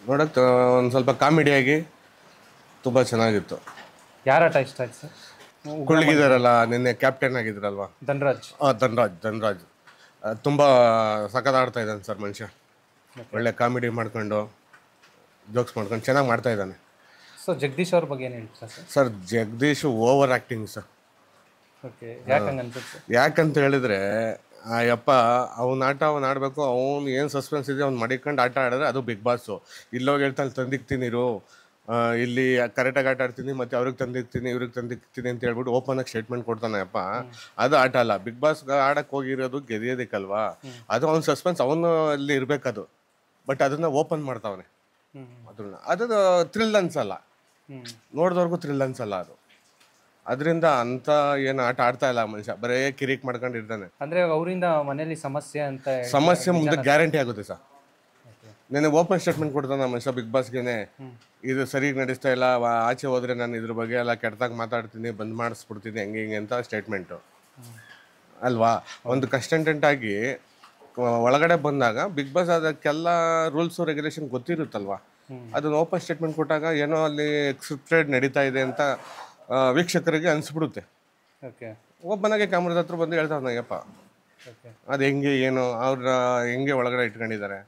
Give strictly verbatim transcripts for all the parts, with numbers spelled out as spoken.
ನೋಡಕ್ಕೆ ಒಂದು ಸ್ವಲ್ಪ ಕಾಮಿಡಿಯಾಗಿ ತುಂಬ ಚೆನ್ನಾಗಿತ್ತು. ಯಾರ ಆಟ ಇಷ್ಟ ಆಯ್ತು ಸರ್? ಕುಳ್ಗಿದಾರಲ್ಲ, ನಿನ್ನೆ ಕ್ಯಾಪ್ಟನ್ ಆಗಿದ್ರಲ್ವಾ, ಧನ್ರಾಜ್. ಹಾಂ ಧನ್ರಾಜ್ ಧನ್ರಾಜ್ ತುಂಬ ಸಖತ್ ಆಡ್ತಾ ಇದ್ದಾನೆ ಸರ್. ಮನುಷ್ಯ ಒಳ್ಳೆ ಕಾಮಿಡಿ ಮಾಡ್ಕೊಂಡು ಜೋಕ್ಸ್ ಮಾಡ್ಕೊಂಡು ಚೆನ್ನಾಗಿ ಮಾಡ್ತಾ ಇದ್ದಾನೆ. ಸೊ ಜಗದೀಶ್ ಅವ್ರ ಬಗ್ಗೆ ಏನು ಹೇಳ್ತೀರಾ sir? Sir Jagadish over acting sir. Okay, ಯಾಕಂಗೆ ಅನ್ಸುತ್ತೆ? ಯಾಕಂತ ಹೇಳಿದ್ರೆ ಆ ಯಪ್ಪ ಅವ್ನ ಆಟ ಅವ್ನು ಆಡಬೇಕು, ಅವ್ನು ಏನು ಸಸ್ಪೆನ್ಸ್ ಇದೆ ಅವ್ನು ಮಡಿಕೊಂಡು ಆಟ ಆಡಿದ್ರೆ ಅದು ಬಿಗ್ ಬಾಸು. ಇಲ್ಲೋಗಿ ಹೇಳ್ತಾನೆ ತಂದಿಕ್ತೀನಿರು, ಇಲ್ಲಿ ಕರೆಕ್ಟಾಗಿ ಆಟ ಆಡ್ತೀನಿ ಮತ್ತು ಅವ್ರಿಗೆ ತಂದಿಕ್ತೀನಿ ಇವ್ರಿಗೆ ತಂದಿಕ್ತೀನಿ ಅಂತ ಹೇಳ್ಬಿಟ್ಟು ಓಪನ್ ಆಗಿ ಸ್ಟೇಟ್ಮೆಂಟ್ ಕೊಡ್ತಾನೆ ಅಪ್ಪ. ಅದು ಆಟ ಅಲ್ಲ. ಬಿಗ್ ಬಾಸ್ ಆಡಕ್ಕೆ ಹೋಗಿರೋದು ಗೆದಿಯೋದಕ್ಕಲ್ವಾ. ಅದು ಅವ್ನ ಸಸ್ಪೆನ್ಸ್ ಅವನು ಅಲ್ಲಿ ಇರಬೇಕದು. ಬಟ್ ಅದನ್ನು ಓಪನ್ ಮಾಡ್ತಾವನೆ. ಅದನ್ನ ಅದು ಥ್ರಿಲ್ ಅನ್ಸಲ್ಲ, ನೋಡಿದವ್ರಿಗೂ ಥ್ರಿಲ್ ಅನ್ಸಲ್ಲ ಅದು. ಅದರಿಂದ ಅಂತ ಏನು ಆಟ ಆಡ್ತಾ ಇಲ್ಲ ಮನುಷ್ಯ, ಬರೇ ಕಿರಿಕ್ ಮಾಡ್ಕೊಂಡಿರ್ತಾನೆ. ಅಂದರೆ ಅವರಿಂದ ಮನೇಲಿ ಸಮಸ್ಯೆ ಅಂತ ಸಮಸ್ಯೆ ಮುಂದೆ ಗ್ಯಾರಂಟಿ ಆಗುತ್ತೆ ಸರ್. ನೆನೆ ಓಪನ್ ಸ್ಟೇಟ್ಮೆಂಟ್ ಕೊಡ್ತಾನೆ ಮನುಷ್ಯ ಬಿಗ್ ಬಾಸ್ಗೆನೆ, ಇದು ಸರಿಯಾಗಿ ನಡೆಸ್ತಾ ಇಲ್ಲ, ಆಚೆ ಹೋದ್ರೆ ನಾನು ಇದ್ರ ಬಗ್ಗೆ ಎಲ್ಲ ಕೆಟ್ಟದಾಗ ಮಾತಾಡ್ತೀನಿ, ಬಂದ್ ಮಾಡಿಸ್ಬಿಡ್ತೀನಿ, ಹೆಂಗೆ ಹಿಂಗೆ ಅಂತ ಸ್ಟೇಟ್ಮೆಂಟು ಅಲ್ವಾ. ಒಂದು ಕಂಟೆಂಟ್ ಆಗಿ ಒಳಗಡೆ ಬಂದಾಗ ಬಿಗ್ ಬಾಸ್ ಅದಕ್ಕೆಲ್ಲ ರೂಲ್ಸು ರೆಗ್ಯುಲೇಷನ್ ಗೊತ್ತಿರುತ್ತಲ್ವಾ. ಅದನ್ನ ಓಪನ್ ಸ್ಟೇಟ್ಮೆಂಟ್ ಕೊಟ್ಟಾಗ ಏನೋ ಅಲ್ಲಿ ಸ್ಕ್ರಿಪ್ಟೆಡ್ ನಡೀತಾ ಇದೆ ಅಂತ ವೀಕ್ಷಕರಿಗೆ ಅನಿಸ್ಬಿಡುತ್ತೆ. ಓಕೆ, ಒಬ್ಬನಾಗೆ ಕ್ಯಾಮ್ರದ ಹತ್ರ ಬಂದು ಹೇಳ್ತಾವ ನನಗಪ್ಪ ಅದು ಹೆಂಗೆ ಏನು ಅವ್ರ ಹೆಂಗೆ ಒಳಗಡೆ ಇಟ್ಕೊಂಡಿದ್ದಾರೆ.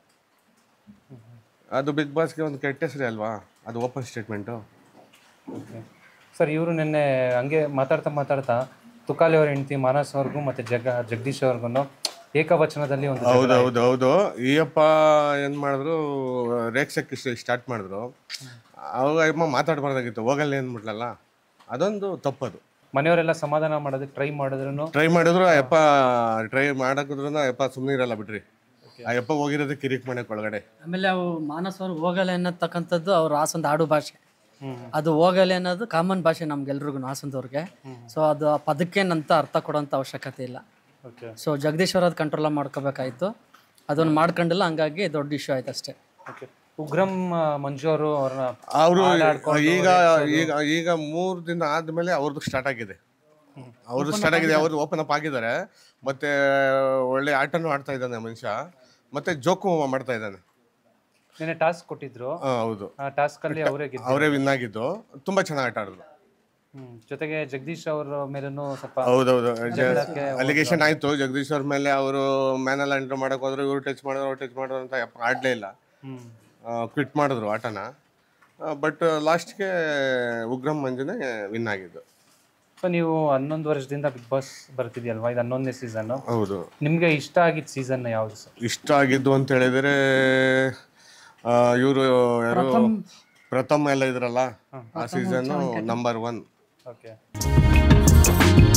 ಅದು ಬಿಗ್ ಬಾಸ್ಗೆ ಒಂದು ಕೆಟ್ಟ ಹೆಸರೇ ಅಲ್ವಾ ಅದು ಓಪನ್ ಸ್ಟೇಟ್ಮೆಂಟು. ಓಕೆ ಸರ್, ಇವರು ನಿನ್ನೆ ಹಂಗೆ ಮಾತಾಡ್ತಾ ಮಾತಾಡ್ತಾ ತುಕಾಲಿ ಅವ್ರ ಹೆಂಡತಿ ಮಾನಸ್ ಅವ್ರಿಗೂ ಮತ್ತು ಜಗ ಜಗದೀಶ್ ಅವ್ರಿಗೂ ಏಕವಚನದಲ್ಲಿ ಒಂದು ಹೌದು ಹೌದು ಹೌದು ಈಯಪ್ಪ ಏನು ಮಾಡಿದ್ರು, ರೇಕ್ಸಕ್ಕೆ ಸ್ಟಾರ್ಟ್ ಮಾಡಿದ್ರು. ಅವಾಗ ಅಮ್ಮ ಮಾತಾಡಬಾರ್ದಾಗಿತ್ತು, ಹೋಗಲ್ಲ ಅಂದ್ಬಿಟ್ಲಲ್ಲ, ಅದೊಂದು ತಪ್ಪದು. ಮನೆಯವರೆಲ್ಲ ಸಮಾಧಾನ ಮಾಡೋದಕ್ಕೆ ಟ್ರೈ ಮಾಡಿದ್ರು ಟ್ರೈ ಮಾಡಿದ್ರು ಅಯ್ಯಪ್ಪ ಟ್ರೈ ಮಾಡಾಕಿದ್ರು ಅಯ್ಯಪ್ಪ ಸುಮ್ಮನೆ ಇರಲ್ಲ ಬಿಡ್ರಿ. ಅಯ್ಯಪ್ಪ ಹೋಗಿರೋದು ಕಿರಿಕ್ ಮಾಡಕ್ಕೆ ಒಳಗಡೆ. ಆಮೇಲೆ ಅವು ಮಾನಸ್ ಅವ್ರು ಹೋಗಲ್ಲ ಅನ್ನತಕ್ಕಂಥದ್ದು ಅವ್ರ ಹಾಸನದ ಆಡು ಭಾಷೆ. ಅದು ಹೋಗಲ್ಲ ಅನ್ನೋದು ಕಾಮನ್ ಭಾಷೆ ನಮ್ಗೆಲ್ರಿಗೂ ಹಾಸನದವ್ರಿಗೆ. ಸೊ ಅದು ಆ ಪದಕ್ಕೇನಂತ ಅರ್ಥ ಕೊಡೋಂಥ ಅವಶ್ಯಕತೆ ಇಲ್ಲ. ಸೊ ಜಗದೀಶ್ ಅವ್ರು ಅದು ಕಂಟ್ರೋಲ್ ಮಾಡ್ಕೋಬೇಕಾಯ್ತು, ಅದನ್ನು ಮಾಡ್ಕೊಂಡಿಲ್ಲ, ಹಂಗಾಗಿ ದೊಡ್ಡ ಇಶ್ಯೂ ಆಯ್ತು ಅಷ್ಟೇ. ಉಗ್ರಂ ಮಂಜು ಅವರು ಅವ್ರನ್ನ ಅವರು ಈಗ ಈಗ ಈಗ ಮೂರು ದಿನ ಆದಮೇಲೆ ಅವ್ರದ್ದು ಸ್ಟಾರ್ಟ್ ಆಗಿದೆ. ಅವ್ರದ್ದು ಸ್ಟಾರ್ಟ್ ಆಗಿದೆ, ಅವ್ರದ್ದು ಓಪನ್ ಅಪ್ ಆಗಿದ್ದಾರೆ. ಮತ್ತೆ ಒಳ್ಳೆ ಆಟನೂ ಆಡ್ತಾ ಇದ್ದಾನೆ ಮನುಷ್ಯ, ಮತ್ತೆ ಜೋಕು ಮಾಡ್ತಾ ಇದ್ದಾನೆ. ನಿನ್ನೆ ಟಾಸ್ಕ್ ಕೊಟ್ಟಿದ್ರು. ಹೌದು, ಆ ಟಾಸ್ಕ್ ಅಲ್ಲಿ ಅವರೇ ಅವರೇ ವಿನ್ ಆಗಿದ್ದು, ತುಂಬಾ ಚೆನ್ನಾಗಿ ಆಟ ಆಡಿದ್ರು. ಜೊತೆಗೆ ಜಗದೀಶ್ ಅವರ ಮೇಲೂ ಸ್ವಲ್ಪ ಹೌದೌದು ಅಲಿಗೇಷನ್ ಆಯ್ತು ಜಗದೀಶ್ ಅವ್ರ ಮೇಲೆ. ಅವರು ಮ್ಯಾನೆಲ್ಲ ಎಂಟ್ರ್ ಮಾಡಕ್ ಹೋದ್ರು, ಇವ್ರು ಟಚ್ ಮಾಡಿದ್ರು ಅವ್ರು ಟಚ್ ಮಾಡಿದ್ರು ಅಂತ ಆಡಲೇ ಇಲ್ಲ, ಕ್ವಿಟ್ ಮಾಡಿದ್ರು ಆಟನ. ಬಟ್ ಲಾಸ್ಟ್ಗೆ ಉಗ್ರಂ ಮಂಜುನೇ ವಿನ್ ಆಗಿದ್ದು. ಸೊ ನೀವು ಹನ್ನೊಂದು ವರ್ಷದಿಂದ ಬಿಗ್ ಬಾಸ್ ಬರ್ತಿದ್ಯಲ್ವಾ, ಇದು ಹನ್ನೊಂದನೇ ಸೀಸನ್. ಹೌದು. ನಿಮಗೆ ಇಷ್ಟ ಆಗಿದ್ದ ಸೀಸನ್ ಯಾವುದು ಸರ್? ಇಷ್ಟ ಆಗಿದ್ದು ಅಂತ ಹೇಳಿದ್ರೆ ಇವರು ಯಾರು ಪ್ರಥಮ್ ಎಲ್ಲ ಇದ್ರಲ್ಲ, ಆ ಸೀಸನ್ ನಂಬರ್ ಒನ್. ಓಕೆ.